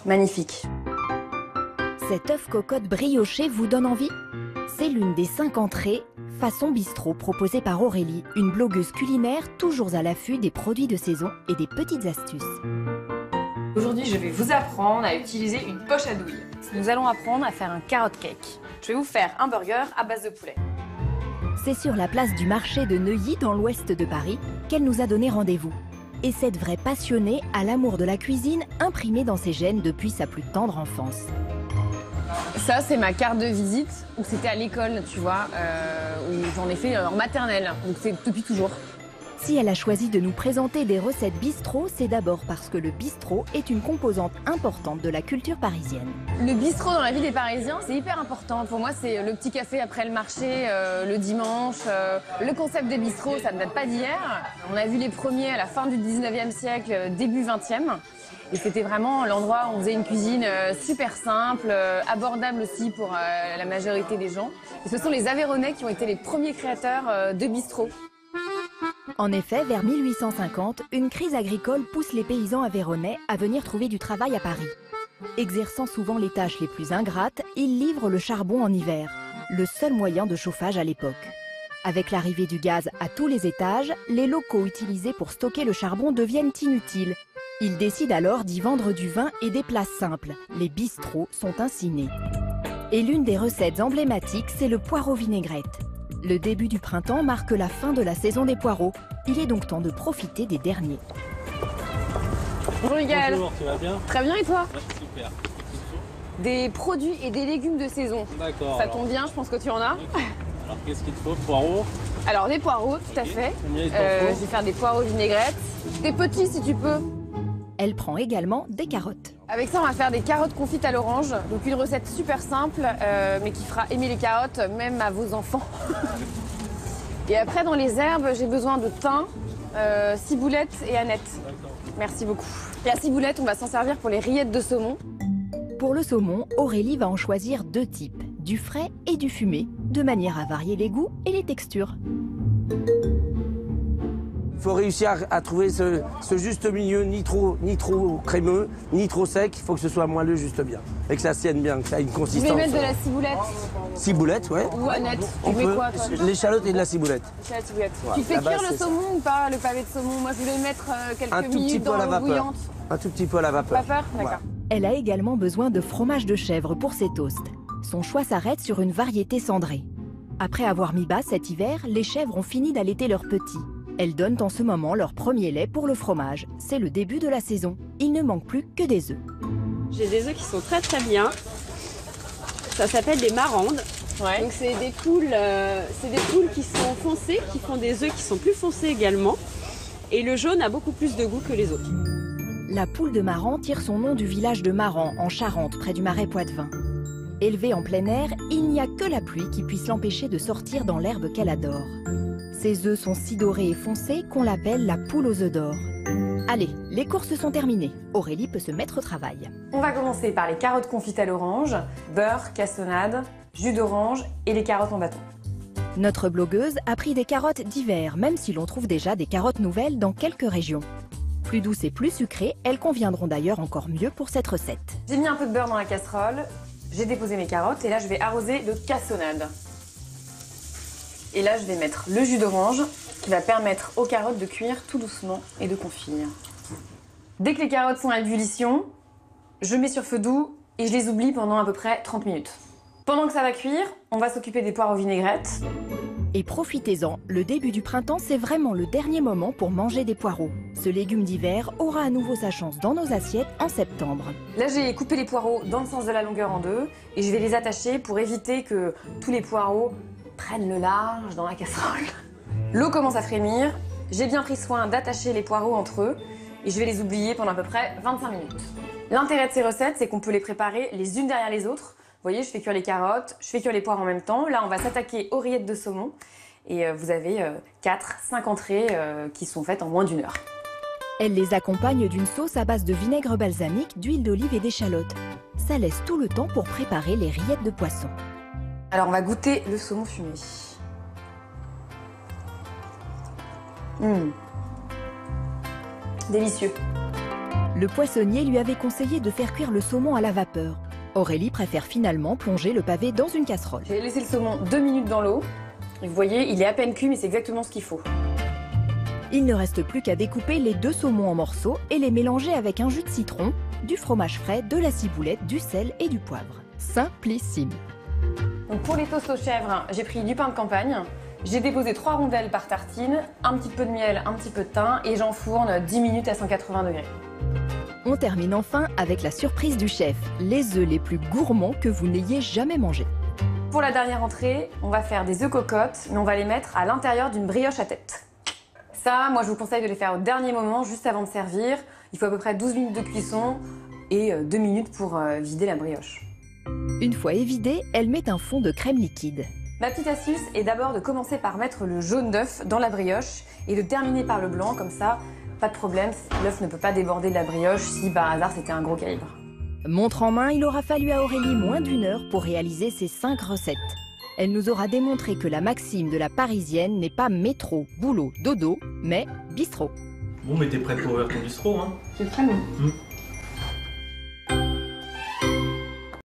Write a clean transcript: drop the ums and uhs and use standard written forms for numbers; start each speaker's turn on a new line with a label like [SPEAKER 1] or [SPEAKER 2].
[SPEAKER 1] magnifique.
[SPEAKER 2] Cet œuf cocotte brioché vous donne envie? C'est l'une des 5 entrées façon bistrot proposées par Aurélie, une blogueuse culinaire toujours à l'affût des produits de saison et des petites astuces.
[SPEAKER 1] Aujourd'hui, je vais vous apprendre à utiliser une poche à douille. Nous allons apprendre à faire un carrot cake. Je vais vous faire un burger à base de poulet.
[SPEAKER 2] C'est sur la place du marché de Neuilly, dans l'ouest de Paris, qu'elle nous a donné rendez-vous. Et cette vraie passionnée a l'amour de la cuisine imprimé dans ses gènes depuis sa plus tendre enfance.
[SPEAKER 1] Ça, c'est ma carte de visite, où c'était à l'école, tu vois, où j'en ai fait en maternelle, donc c'est depuis toujours.
[SPEAKER 2] Si elle a choisi de nous présenter des recettes bistrot, c'est d'abord parce que le bistrot est une composante importante de la culture parisienne.
[SPEAKER 1] Le bistrot dans la vie des Parisiens, c'est hyper important. Pour moi, c'est le petit café après le marché, le dimanche. Le concept de bistrot, ça ne date pas d'hier. On a vu les premiers à la fin du 19e siècle, début 20e. Et c'était vraiment l'endroit où on faisait une cuisine super simple, abordable aussi pour la majorité des gens. Et ce sont les Aveyronnais qui ont été les premiers créateurs de bistrot.
[SPEAKER 2] En effet, vers 1850, une crise agricole pousse les paysans aveyronnais à venir trouver du travail à Paris. Exerçant souvent les tâches les plus ingrates, ils livrent le charbon en hiver, le seul moyen de chauffage à l'époque. Avec l'arrivée du gaz à tous les étages, les locaux utilisés pour stocker le charbon deviennent inutiles. Ils décident alors d'y vendre du vin et des plats simples. Les bistrots sont ainsi nés. Et l'une des recettes emblématiques, c'est le poireau vinaigrette. Le début du printemps marque la fin de la saison des poireaux. Il est donc temps de profiter des derniers.
[SPEAKER 1] Bonjour Miguel.
[SPEAKER 3] Bonjour, tu vas bien?
[SPEAKER 1] Très bien et toi?
[SPEAKER 3] Ouais, super.
[SPEAKER 1] Des produits et des légumes de saison.
[SPEAKER 3] D'accord.
[SPEAKER 1] Ça tombe bien, je pense que tu en as.
[SPEAKER 3] Alors qu'est-ce qu'il te faut? Poireaux?
[SPEAKER 1] Alors des poireaux, tout à fait.
[SPEAKER 3] Combien il t'en
[SPEAKER 1] Je
[SPEAKER 3] faut?
[SPEAKER 1] vais faire des poireaux vinaigrettes. Des petits si tu peux.
[SPEAKER 2] Elle prend également des carottes.
[SPEAKER 1] Avec ça, on va faire des carottes confites à l'orange. Donc une recette super simple, mais qui fera aimer les carottes, même à vos enfants. Et après, dans les herbes, j'ai besoin de thym, ciboulette et aneth. Merci beaucoup. La ciboulette, on va s'en servir pour les rillettes de saumon.
[SPEAKER 2] Pour le saumon, Aurélie va en choisir 2 types, du frais et du fumé, de manière à varier les goûts et les textures.
[SPEAKER 4] Il faut réussir à trouver ce juste milieu, ni trop crémeux, ni trop sec. Il faut que ce soit moelleux juste bien. Et que ça tienne bien, que ça ait une
[SPEAKER 1] Je
[SPEAKER 4] consistance.
[SPEAKER 1] vais mettre de la ciboulette
[SPEAKER 4] Ciboulette, ouais.
[SPEAKER 1] ou aneth.
[SPEAKER 4] On
[SPEAKER 1] Tu mets
[SPEAKER 4] peut.
[SPEAKER 1] quoi, toi?
[SPEAKER 4] L'échalote et de la ciboulette.
[SPEAKER 1] C'est la ciboulette.
[SPEAKER 4] Ouais,
[SPEAKER 1] Tu fais
[SPEAKER 4] la base,
[SPEAKER 1] cuire le
[SPEAKER 4] c'est ça.
[SPEAKER 1] saumon ou pas, le pavé de saumon? Moi, je voulais mettre
[SPEAKER 4] Un
[SPEAKER 1] quelques
[SPEAKER 4] tout petit
[SPEAKER 1] minutes
[SPEAKER 4] peu à
[SPEAKER 1] dans
[SPEAKER 4] la
[SPEAKER 1] l'eau
[SPEAKER 4] vapeur.
[SPEAKER 1] bouillante.
[SPEAKER 4] Un tout petit peu à la vapeur.
[SPEAKER 1] Vapeur? D'accord.
[SPEAKER 4] Voilà.
[SPEAKER 2] Elle a également besoin de fromage de chèvre pour ses toasts. Son choix s'arrête sur une variété cendrée. Après avoir mis bas cet hiver, les chèvres ont fini d'allaiter leurs petits. Elles donnent en ce moment leur premier lait pour le fromage. C'est le début de la saison. Il ne manque plus que des œufs.
[SPEAKER 5] J'ai des œufs qui sont très très bien. Ça s'appelle des marandes.
[SPEAKER 1] Ouais.
[SPEAKER 5] Donc c'est des poules qui sont foncées, qui font des œufs qui sont plus foncés également. Et le jaune a beaucoup plus de goût que les autres.
[SPEAKER 2] La poule de Maran tire son nom du village de Maran, en Charente, près du marais Poitevin. Élevée en plein air, il n'y a que la pluie qui puisse l'empêcher de sortir dans l'herbe qu'elle adore. Ses œufs sont si dorés et foncés qu'on l'appelle la poule aux œufs d'or. Allez, les courses sont terminées. Aurélie peut se mettre au travail.
[SPEAKER 1] On va commencer par les carottes confites à l'orange, beurre, cassonade, jus d'orange et les carottes en bâton.
[SPEAKER 2] Notre blogueuse a pris des carottes d'hiver, même si l'on trouve déjà des carottes nouvelles dans quelques régions. Plus douces et plus sucrées, elles conviendront d'ailleurs encore mieux pour cette recette.
[SPEAKER 1] J'ai mis un peu de beurre dans la casserole, j'ai déposé mes carottes et là je vais arroser de cassonade. Et là je vais mettre le jus d'orange qui va permettre aux carottes de cuire tout doucement et de confire. Dès que les carottes sont à ébullition, je mets sur feu doux et je les oublie pendant à peu près 30 minutes. Pendant que ça va cuire, on va s'occuper des poireaux vinaigrettes.
[SPEAKER 2] Et profitez-en, le début du printemps, c'est vraiment le dernier moment pour manger des poireaux. Ce légume d'hiver aura à nouveau sa chance dans nos assiettes en septembre.
[SPEAKER 1] Là, j'ai coupé les poireaux dans le sens de la longueur en deux et je vais les attacher pour éviter que tous les poireaux prennent le large dans la casserole. L'eau commence à frémir. J'ai bien pris soin d'attacher les poireaux entre eux et je vais les oublier pendant à peu près 25 minutes. L'intérêt de ces recettes, c'est qu'on peut les préparer les unes derrière les autres. Vous voyez, je fais cuire les carottes, je fais cuire les poires en même temps. Là, on va s'attaquer aux rillettes de saumon et vous avez 4-5 entrées qui sont faites en moins d'1 heure.
[SPEAKER 2] Elle les accompagne d'une sauce à base de vinaigre balsamique, d'huile d'olive et d'échalotes. Ça laisse tout le temps pour préparer les rillettes de poisson.
[SPEAKER 1] Alors, on va goûter le saumon fumé. Délicieux.
[SPEAKER 2] Le poissonnier lui avait conseillé de faire cuire le saumon à la vapeur. Aurélie préfère finalement plonger le pavé dans une casserole.
[SPEAKER 1] J'ai laissé le saumon 2 minutes dans l'eau. Et vous voyez, il est à peine cuit, mais c'est exactement ce qu'il faut.
[SPEAKER 2] Il ne reste plus qu'à découper les 2 saumons en morceaux et les mélanger avec un jus de citron, du fromage frais, de la ciboulette, du sel et du poivre. Simplissime.
[SPEAKER 1] Donc pour les toasts aux chèvres, j'ai pris du pain de campagne. J'ai déposé 3 rondelles par tartine, un petit peu de miel, un petit peu de thym et j'enfourne 10 minutes à 180 degrés.
[SPEAKER 2] On termine enfin avec la surprise du chef, les œufs les plus gourmands que vous n'ayez jamais mangés.
[SPEAKER 1] Pour la dernière entrée, on va faire des œufs cocottes, mais on va les mettre à l'intérieur d'une brioche à tête. Ça, moi je vous conseille de les faire au dernier moment, juste avant de servir. Il faut à peu près 12 minutes de cuisson et 2 minutes pour vider la brioche.
[SPEAKER 2] Une fois évidée, elle met un fond de crème liquide.
[SPEAKER 1] Ma petite astuce est d'abord de commencer par mettre le jaune d'œuf dans la brioche et de terminer par le blanc, comme ça, pas de problème, l'œuf ne peut pas déborder de la brioche si par hasard c'était un gros calibre.
[SPEAKER 2] Montre en main, il aura fallu à Aurélie moins d'1 heure pour réaliser ces 5 recettes. Elle nous aura démontré que la maxime de la Parisienne n'est pas métro, boulot, dodo, mais bistrot.
[SPEAKER 3] Bon, mais t'es prête pour ouvrir ton bistrot, hein?
[SPEAKER 1] C'est très bon.